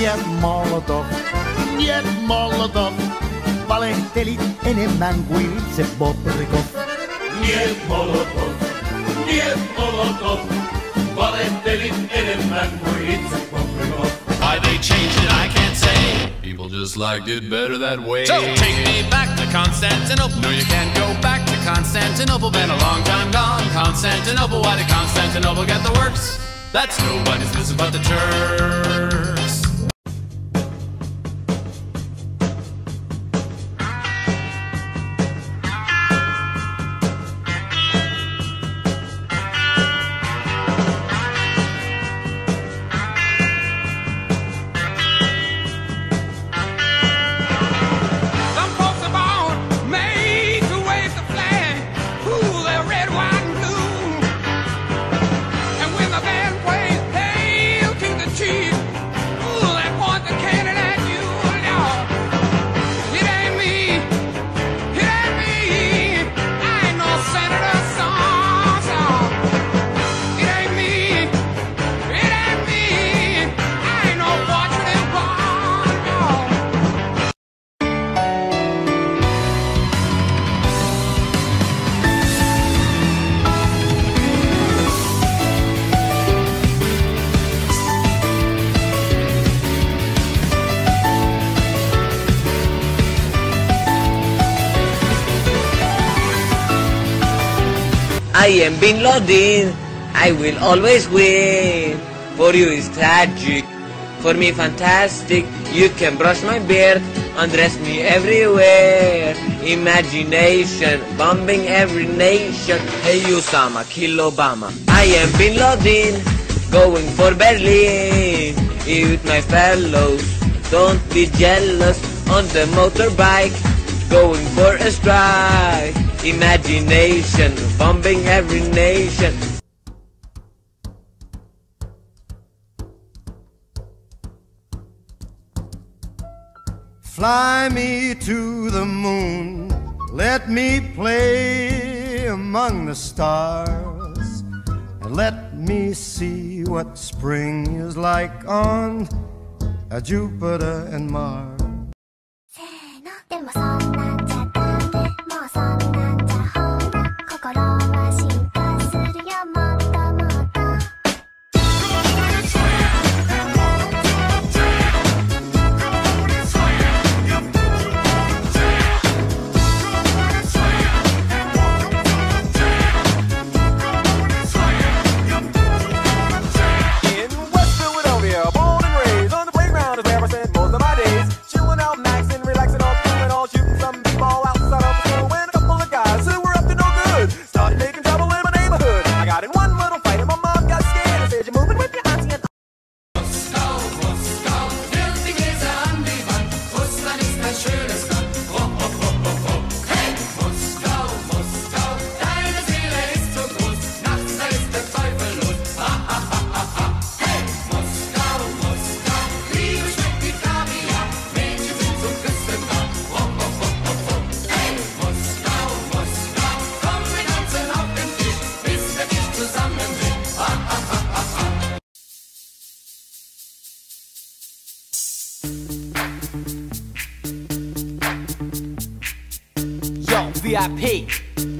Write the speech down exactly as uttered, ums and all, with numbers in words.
Njet Molotoff, Njet Molotoff, valehtelit enemmän kuin itse Bobrikov. Njet Molotoff, Njet Molotoff, valehtelit enemmän kuin itse Bobrikov. Why they changed it, I can't say. People just liked it better that way. So take me back to Constantinople. No, you can't go back to Constantinople. Been a long time gone. Constantinople, why did Constantinople get the works? That's nobody's business but the Turks. I am Bin Laden, I will always win. For you is tragic, for me fantastic. You can brush my beard, undress me everywhere. Imagination, bombing every nation. Hey Osama, kill Obama. I am Bin Laden, going for Berlin. With my fellows, don't be jealous. On the motorbike, going for a strike. Imagination, bombing every nation. Fly me to the moon, let me play among the stars, and let me see what spring is like on Jupiter and Mars. でもそんなんじゃダメ、もうそんなんじゃほら心は進化するよもっともっと V I P